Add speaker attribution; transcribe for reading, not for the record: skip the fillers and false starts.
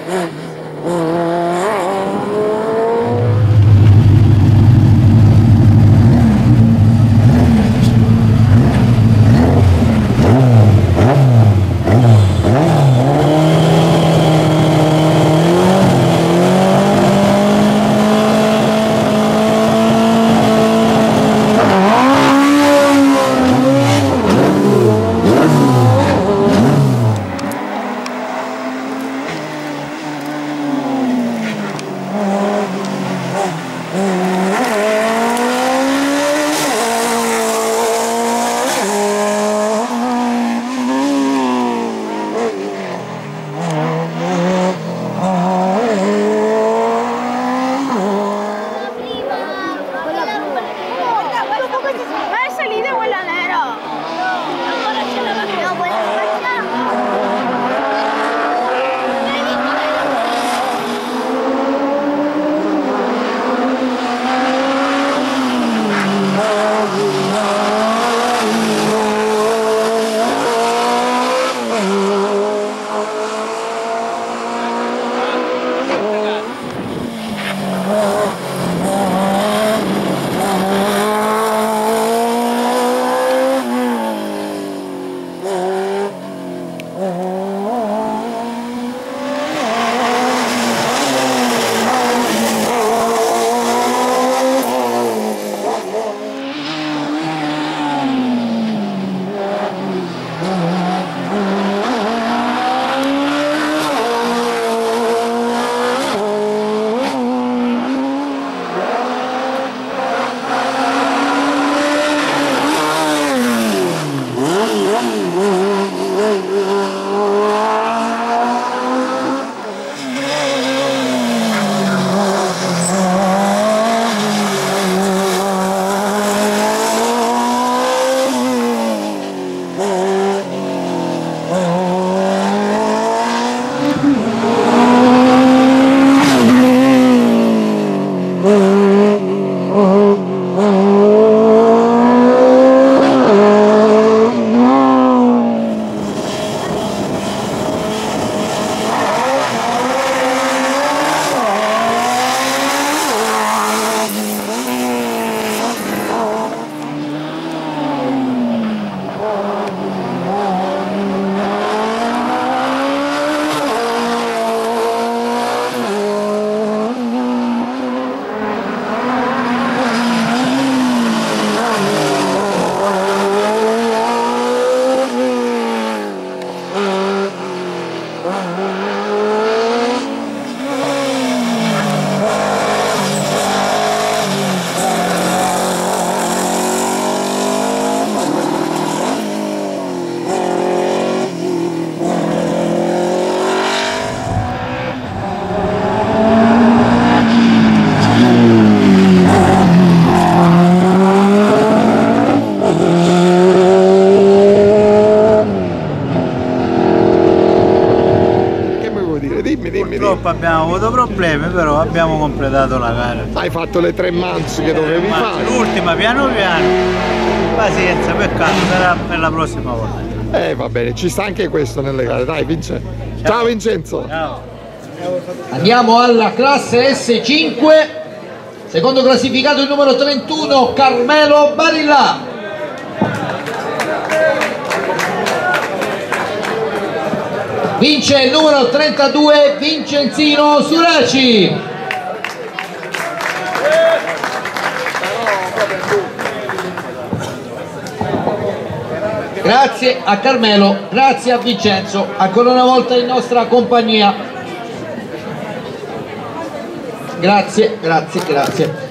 Speaker 1: Purtroppo abbiamo avuto problemi, però abbiamo completato la gara.
Speaker 2: Hai fatto le 3 manche che dovevi fare.
Speaker 1: L'ultima piano piano. Pazienza, peccato, sarà per la prossima volta.
Speaker 2: Va bene, ci sta anche questo nelle gare. Dai, Vincenzo. Ciao Vincenzo.
Speaker 1: Ciao.
Speaker 3: Andiamo alla classe S5, secondo classificato il numero 31 Carmelo Barilla. Vince il numero 32 Vincenzino Suraci. Grazie a Carmelo, grazie a Vincenzo, ancora una volta in nostra compagnia. Grazie, grazie, grazie.